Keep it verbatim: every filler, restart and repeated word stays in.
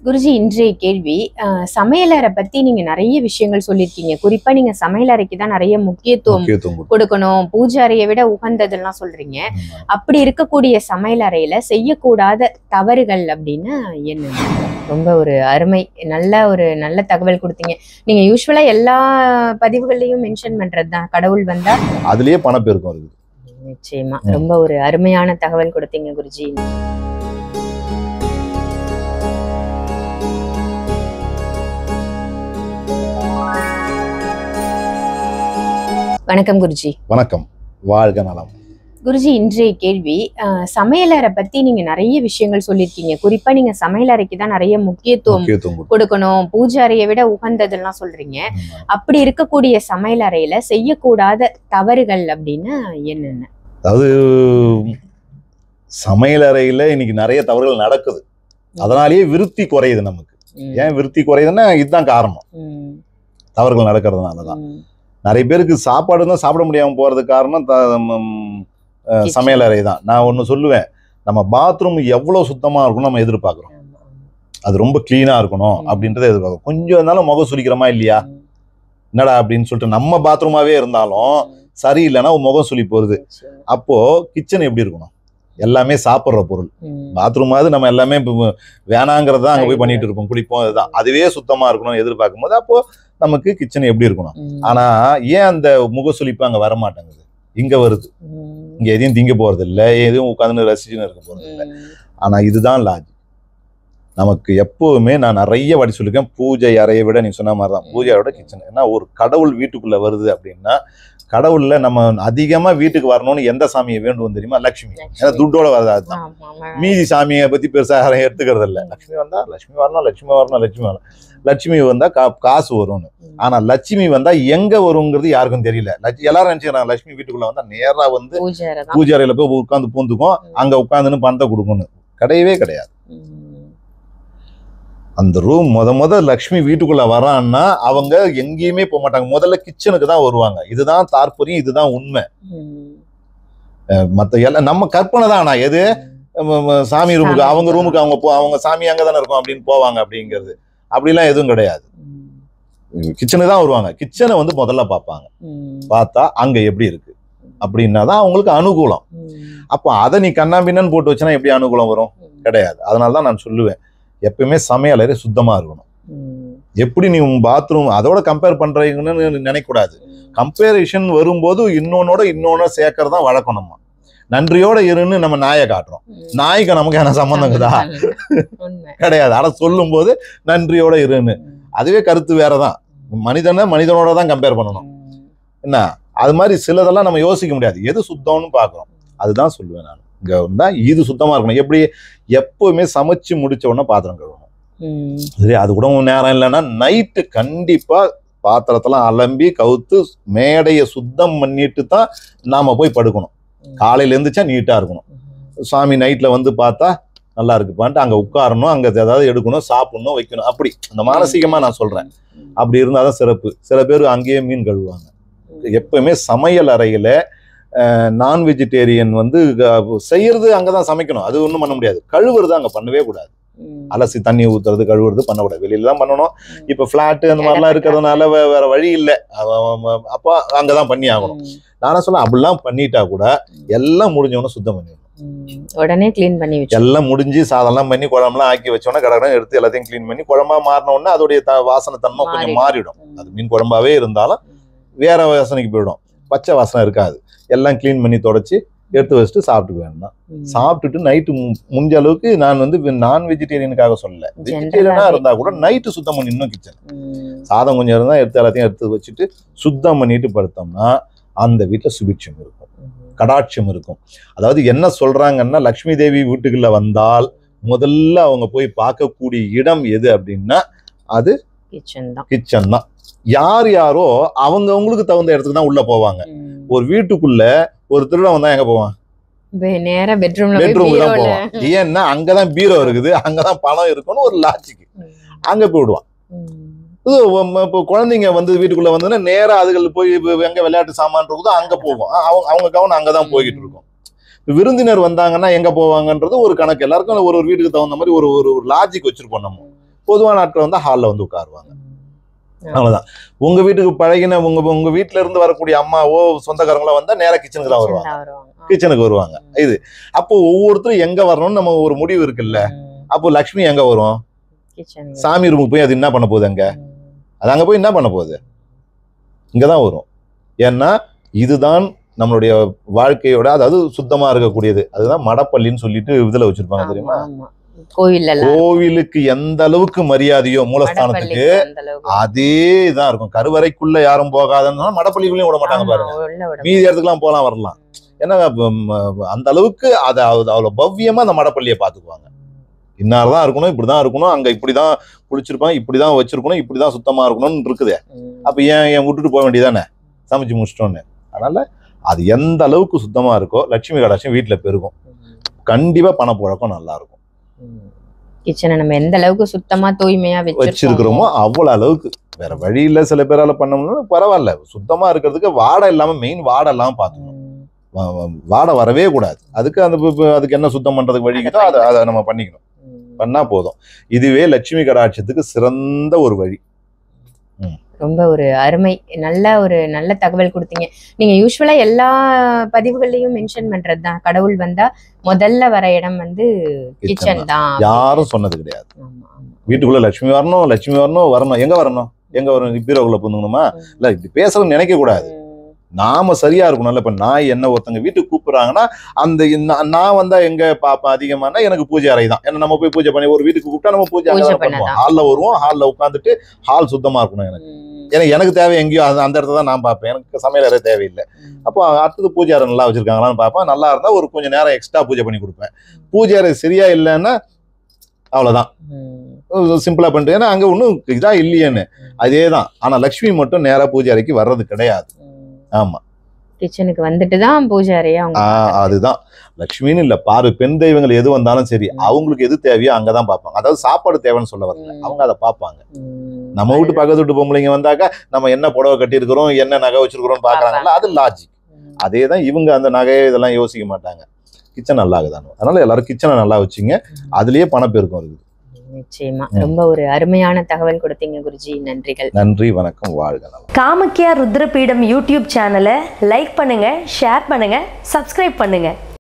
குருஜி, இன்றைய கேள்வி, அஹ், சமையலறை பத்தி நீங்க நிறைய விஷயங்கள் சொல்லியிருக்கீங்க. குறிப்பா நீங்க சமையலறைக்கு தான் நிறைய முக்கியத்துவம் முக்கியத்துவம் கொடு- கொடுக்கணும், பூஜை அறையை விட உகந்ததெல்லாம் சொல்றீங்க. ஆமா. அப்படி இருக்கக்கூடிய சமையலறையில செய்யக்கூடாத தவறுகள் அப்படின்னா என்ன? ரொம்ப ஒரு அருமை, நல்ல ஒரு நல்ல தகவல் கொடுத்தீங்க. நீங்க யூஸ்வலா எல்லா பதிவுகள்லயும் மென்ஷன் பண்றதுதான், கடவுள் வந்தா அதுலயே பணப்பெருக்கம் இருக்குது. நிச்சயமா ரொம்ப ஒரு அருமையான தகவல் கொடுத்தீங்க குருஜி. வணக்கம் குருஜி. வணக்கம், வாழ்க நலம். குருஜி, இன்றைய கேள்வி, அஹ், சமையலறை பத்தி நீங்க நிறைய விஷயங்கள் சொல்லியிருக்கீங்க. குறிப்பா நீங்க சமையலறைக்கு தான் நிறைய முக்கியத்துவம் முக்கியத்துவம் கொடு- கொடுக்கணும், பூஜை அறையை விட உகந்ததெல்லாம் சொல்றீங்க. ஆமா. அப்படி இருக்கக்கூடிய சமையலறையில செய்யக்கூடாத தவறுகள் அப்படின்னா என்னென்ன? அதாவது சமையலறையில இன்னைக்கு நிறைய தவறுகள் நடக்குது. அதனாலேயே விருத்தி குறையுது நமக்கு. ம், ஏன் விருத்தி குறையுதுன்னா இதுதான் காரணம். ம், தவறுகள் நடக்கிறதுனாலதான் ம். நிறைய பேருக்கு சாப்பாடு தான் சாப்பிட முடியாம போறதுக்கு காரணம் த- ம், அஹ், Kitchen. சமையலறை தான். நான் ஒண்ணு சொல்லுவேன், நம்ம பாத்ரூம் எவ்வளவு சுத்தமா இருக்கணும் நம்ம எதிர்பார்க்கிறோம். ஆமா, ஆமா. அது ரொம்ப கிளீனா இருக்கணும் ம். அப்படின்றத எதிர்பார்க்கிறோம். கொஞ்சம் இருந்தாலும் முகம் சுளிக்கிறோமா இல்லையா? ம், என்னடா அப்படின்னு சொல்லிட்டு நம்ம பாத்ரூமாவே இருந்தாலும் சரியில்லைன்னா முகம் சுளி போகுது. நிச்சயமா. அப்போ கிச்சன் எப்படி இருக்கணும்? எல்லாமே சாப்பிட்ற பொருள். ம், பாத்ரூமாவது நம்ம எல்லாமே இப்ப வேணாங்கிறத அங்க போய் பண்ணிட்டு இருப்போம், குளிப்போம். அதுதான், அதுவே சுத்தமா இருக்கணும்னு எதிர்பார்க்கும் போது அப்போ நமக்கு கிச்சன் எப்படி இருக்கணும்? ம், ஆனா ஏன் அந்த முகசுளிப்பு அங்க வர மாட்டேங்குது? இங்க வருது. ம், இங்க எதையும் திங்க போறது இல்ல, எதுவும் உட்காந்து ரசிச்சுன்னு இருக்க போறது இல்ல. ம். ஆனா இதுதான் லாஜிக். நமக்கு எப்பவுமே நான் நிறைய வாட்டி சொல்லியிருக்கேன், பூஜை அறையை விட நீ சொன்ன மாதிரிதான் பூஜை அறையோட கிச்சன். ஏன்னா ஒரு கடவுள் வீட்டுக்குள்ள வருது அப்படின்னா, கடவுள்ல நம்ம அதிகமா வீட்டுக்கு வரணும்னு எந்த சாமியை வேண்டுவோம் தெரியுமா? லட்சுமி. ஏன்னா துட்டோட வரது அதுதான். ஆமா, ஆமா. மீதி சாமியை பத்தி பெருசா யாரையும் எடுத்துக்கிறது இல்ல. லட்சுமி வந்தா லட்சுமி வரணும், லட்சுமி வரணும், லட்சுமி வரணும். லட்சுமி வந்தா கா- காசு வரும்னு. ம், ஆனா லட்சுமி வந்தா எங்க வருங்கிறது யாருக்கும் தெரியல. லட்சுமி எல்லாரும் நினைச்சுக்கிறாங்க லட்சுமி வீட்டுக்குள்ள வந்தா நேரா வந்து பூஜை அறை தான். பூஜை அறையில போய் உட்காந்து பூந்துக்கும், அங்க உட்காந்துன்னு பணத்தை கொடுக்கணும். கிடையவே கிடையாது. ம், அந்த ரூம் முத முத லட்சுமி வீட்டுக்குள்ள வரான்னா அவங்க எங்கேயுமே போக மாட்டாங்க, முதல்ல கிச்சனுக்கு தான் வருவாங்க. இதுதான் தாற்பயம், இதுதான் உண்மை. ம். மத்த எல்லாம் நம்ம கற்பனை தான். ஆனா எது ம- ம- சாமி ரூமுக்கு, சாமி அவங்க ரூமுக்கு அவங்க போ அவங்க சாமி அங்கதானே இருக்கும் அப்படின்னு போவாங்க அப்படிங்கிறது அப்படிலாம் எதுவும் கிடையாது. ம், கிச்சனுக்கு தான் வருவாங்க. கிச்சனை வந்து முதல்ல பார்ப்பாங்க. ம், பார்த்தா அங்க எப்படி இருக்கு அப்படின்னா தான் அவங்களுக்கு அனுகூலம். ம், அப்போ அதை நீ கண்ணாபின்னு போட்டு வச்சுன்னா எப்படி அனுகூலம் வரும்? ம். கிடையாது. அதனால தான் நான் சொல்லுவேன், எப்பயுமே சமையலறை சுத்தமா இருக்கணும். ம், எப்படி நீ பாத்ரூம் அதோட கம்பேர் பண்றீங்கன்னு நினைக்கக்கூடாது. கம்பேரிஷன் வரும்போது இன்னொன்னோட இன்னொன்னு சேர்க்கறது தான் வழக்கம். நம்ம நன்றியோட இருன்னு நம்ம நாயை காட்டுறோம். ம். நாய்க்கு நமக்கு என்ன சம்பந்தங்குதா? உண்மை. கிடையாது. ஆனா சொல்லும் போது நன்றியோட இருன்னு, ம், அதுவே கருத்து வேறதான். மனிதனை மனிதனோட தான் கம்பேர் பண்ணணும். ம். என்ன அது மாதிரி சிலதெல்லாம் நம்ம யோசிக்க முடியாது. எது சுத்தம்னு பார்க்கறோம். அதுதான் சொல்லுவேன் நான். இங்க வந்தா இது சுத்தமா இருக்கணும். எப்படி? எப்பவுமே சமைச்சு முடிச்ச உடனே பாத்திரம் கழுவணும். ம், சரி, அது கூட நேரம் இல்லைன்னா நைட்டு கண்டிப்பா பாத்திரத்தெல்லாம் அலம்பி கவுத்து மேடையை சுத்தம் பண்ணிட்டு தான் நாம போய் படுக்கணும். காலையில இருந்துச்சா நீட்டா இருக்கணும். ம். சாமி நைட்ல வந்து பார்த்தா நல்லா இருக்குப்பான்ட்டு அங்க உட்காரணும், அங்க ஏதாவது எடுக்கணும், சாப்பிடணும், வைக்கணும். அப்படி அந்த மானசீகமா நான் சொல்றேன். ம், அப்படி இருந்தாதான் சிறப்பு. சில பேர் அங்கேயே மீன் கழுவுவாங்க. எப்பவுமே சமையல் அறையில நான் வெஜிடேரியன் வந்து அஹ், செய்யறது அங்கதான் சமைக்கணும். அது ஒண்ணும் பண்ண முடியாது. கழுவுறது அங்க பண்ணவே கூடாது. ம். அலசி தண்ணி ஊத்துறது, கழுவுறது பண்ணக்கூடாது. வெளியில தான் பண்ணணும். ம். இப்ப பிளாட் அந்த மாதிரிலாம் இருக்கிறதுனால வே- வேற வழி இல்லை. அப்ப அங்கதான் பண்ணி ஆகணும். ம், நானா சொல்ல அப்படிலாம் பண்ணிட்டா கூட எல்லாம் முடிஞ்சவன சுத்தம் பண்ணிடணும். ம். உடனே கிளீன் பண்ணி வச்சு. எல்லாம் முடிஞ்சு சாதம்லாம் பண்ணி குழம்புலாம் ஆக்கி வச்சோன்னா கடற்கரை எடுத்து எல்லாத்தையும் க்ளீன் பண்ணி குழம்பா மாறின உடனே அதோடைய த வாசனை தன்மை கொஞ்சம் மாறிடும். அது மீன் குழம்பாவே இருந்தாலும் வேற வாசனைக்கு போயிடும். பச்சை வாசனை இருக்காது. எல்லாம் க்ளீன் பண்ணி தொடச்சி எடுத்து வச்சுட்டு சாப்பிட்டுக்க வேண்டாம். சாப்பிட்டுட்டு நைட்டு முடிஞ்ச அளவுக்கு நான் வந்து நான் வெஜிடேரியனுக்காக சொல்லல, வெஜிடேரியனா இருந்தா கூட நைட்டு சுத்தம் பண்ணி இன்னும் கிச்சன் சாதம் கொஞ்சம் இருந்தா எடுத்து எல்லாத்தையும் எடுத்து வச்சுட்டு சுத்தம் பண்ணிட்டு படுத்தோம்னா அந்த வீட்டுல சுபிட்சம் இருக்கும், கடாட்சம் இருக்கும். அதாவது என்ன சொல்றாங்கன்னா, லக்ஷ்மி தேவி வீட்டுக்குள்ள வந்தால் முதல்ல அவங்க போய் பார்க்கக்கூடிய இடம் எது அப்படின்னா அது கிச்சன் தான். கிச்சன் தான். யார் யாரோ அவங்க அவங்களுக்கு தகுந்த இடத்துக்கு தான் உள்ள போவாங்க. ஒரு வீட்டுக்குள்ள ஒரு திருடன் வந்தா எங்க போவான்? நேரா பெட்ரூம்ல பெட்ரூம் தான் போவான். ஏன்னா அங்கதான் பீரோ இருக்குது, அங்கதான் பணம் இருக்குன்னு ஒரு லாஜிக். அங்க போயிடுவான். இப்போ குழந்தைங்க வந்து வீட்டுக்குள்ள வந்ததுன்னா நேரா அதுகள் போய் எங்க விளையாட்டு சாமான் இருக்குதோ அங்க போகும். அவங்க அவங்க கவனம் அங்கதான் போய்கிட்டு இருக்கும். விருந்தினர் வந்தாங்கன்னா எங்க போவாங்கன்றது ஒரு கணக்கு. எல்லாருக்கும் ஒரு ஒரு வீட்டுக்கு தகுந்த மாதிரி ஒரு ஒரு லாஜிக் வச்சிருப்போம் நம்ம. பொதுவான நாட்கள் வந்து ஹாலில் வந்து உட்காருவாங்க. அவ்வளவுதான். உங்க வீட்டுக்கு பழகின உங்க உங்க வீட்டுல இருந்து வரக்கூடிய அம்மாவோ சொந்தக்காரங்களோ வந்தா நேரா கிச்சனுக்கு தான் வருவாங்க, கிச்சனுக்கு வருவாங்க. இது அப்போ ஒவ்வொருத்தரும் எங்க வரணும்னு நம்ம ஒரு முடிவு இருக்குல்ல. அப்போ லக்ஷ்மி எங்க வரும்? சாமி ரூமுக்கு போய் அது என்ன பண்ண போகுது? அங்க அது அங்க போய் என்ன பண்ண போகுது? இங்கதான் வரும். ஏன்னா இதுதான் நம்மளுடைய வாழ்க்கையோட, அதாவது சுத்தமா இருக்கக்கூடியது. அதுதான் மடப்பள்ளின்னு சொல்லிட்டு இதுல வச்சிருப்பாங்க தெரியுமா? கோவிலுக்கு எந்த அளவுக்கு மரியாதையோ மூலஸ்தானத்துக்கு அதே தான் இருக்கும். கருவறைக்குள்ள யாரும் போகாதன்னா மடப்பள்ளிக்குள்ளயும் விட மாட்டாங்க பாருங்க. மீதி இடத்துக்குலாம் போலாம் வரலாம். ஏன்னா அந்த அளவுக்கு அதை அவ்வளவு பவ்யமா அந்த மடப்பள்ளியை பாத்துக்குவாங்க. இன்னார்தான் இருக்கணும், இப்படிதான் இருக்கணும், அங்க இப்படிதான் குளிச்சிருப்பாங்க, இப்படிதான் வச்சிருக்கணும், இப்படிதான் சுத்தமா இருக்கணும்னு இருக்குது. அப்ப ஏன் ஏன் விட்டுட்டு போக வேண்டியதானே சமைச்சு முடிச்சிட்டோன்னு. அதனால அது எந்த அளவுக்கு சுத்தமா இருக்கோ லட்சுமி கடாட்சியம் வீட்டுல பெருகும். கண்டிப்பா பணப்புழக்கம் நல்லா இருக்கும். கிச்சனை நம்ம எந்த அளவுக்கு சுத்தமா தூய்மையா வச்சிருக்கிறோமோ அவ்வளவு அளவுக்கு. வேற வழி இல்ல, சில பேரால பண்ணணும்னு பரவாயில்ல. சுத்தமா இருக்கிறதுக்கு வாடை இல்லாம, மெயின் வாடை இல்லாம பாத்துக்கணும். வாடை வரவே கூடாது. அதுக்கு அந்த அதுக்கு என்ன சுத்தம் பண்றதுக்கு வழிக்குதோ அதை அதை நம்ம பண்ணிக்கணும். பண்ணா போதும். இதுவே லட்சுமி கடாட்சியத்துக்கு சிறந்த ஒரு வழி. ரொம்ப ஒரு அருமை, நல்ல ஒரு நல்ல தகவல் கொடுத்தீங்க. நீங்க யூஸ்வலா எல்லா பதிவுகள்லயும் மென்ஷன் பண்றதுதான், கடவுள் வந்தா முதல்ல வர இடம் வந்து கிச்சன் தான். யாரும் சொன்னது கிடையாது. வீட்டுக்குள்ள லட்சுமி வரணும், லட்சுமி வரணும், வரணும். எங்க வரணும்? எங்க வரணும்? பீரோக்குள்ள புந்துங்கணுமா? இல்ல இப்படி பேசணும்னு நினைக்க கூடாது. நாம சரியா இருக்கணும்ல. இப்ப நான் என்ன ஒருத்தங்க வீட்டுக்கு கூப்பிடுறாங்கன்னா அந்த நான் வந்தா எங்க பாப்பா அதிகமானா எனக்கு பூஜை அறை தான். ஏன்னா நம்ம போய் பூஜை பண்ணி ஒரு வீட்டுக்கு கூப்பிட்டா நம்ம பூஜை அறை பண்ணுவோம். ஹால்ல வருவோம், ஹால்ல உட்காந்துட்டு ஹால் சுத்தமா இருக்கணும் எனக்கு. ஏன்னா எனக்கு தேவை எங்கேயோ அந்த இடத்துல தான் நான் பார்ப்பேன். எனக்கு சமையல் அறை தேவையில்லை. அப்போ அடுத்தது பூஜை அறை நல்லா வச்சிருக்காங்களான்னு பார்ப்பேன். நல்லா இருந்தா ஒரு கொஞ்சம் நேரம் எக்ஸ்ட்ரா பூஜை பண்ணி கொடுப்பேன். பூஜை அறை சரியா இல்லைன்னா அவ்வளவுதான், சிம்பிளா பண்ணிட்டு. ஏன்னா அங்க ஒன்றும் இதா இல்லையேன்னு அதே தான். ஆனா லட்சுமி மட்டும் நேரா பூஜை அறைக்கு வர்றது கிடையாது. ஆமா, கிச்சனுக்கு வந்துட்டு தான் பூஜை அறையா. அதுதான் லட்சுமின்னு இல்ல, பாரு பெண் தெய்வங்கள் எது வந்தாலும் சரி அவங்களுக்கு எது தேவையோ அங்கதான் பார்ப்பாங்க. அதாவது சாப்பாடு தேவைன்னு சொல்ல வரல, அவங்க அதை பார்ப்பாங்க. நம்ம வீட்டு பக்கத்து வீட்டு பொம்பளைங்க வந்தாக்கா நம்ம என்ன புடவை கட்டி இருக்கிறோம், என்ன நகை வச்சிருக்கிறோம் பாக்குறாங்கல்ல, அது லாஜிக். அதே தான் இவங்க அந்த நகையை இதெல்லாம் யோசிக்க மாட்டாங்க. கிச்சன் நல்லா இருக்குதானோ. அதனால எல்லாரும் கிச்சனை நல்லா வச்சுங்க, அதுலயே பணப்பெருக்கம் இருக்குது. நிச்சயமா ரொம்ப ஒரு அருமையான தகவல் கொடுத்தீங்க குருஜி. நன்றிகள். நன்றி, வணக்கம், வாழ்க. காமக்யா ருத்ரபீடம் யூடியூப் சேனலை லைக் பண்ணுங்க, ஷேர் பண்ணுங்க, சப்ஸ்கிரைப் பண்ணுங்க.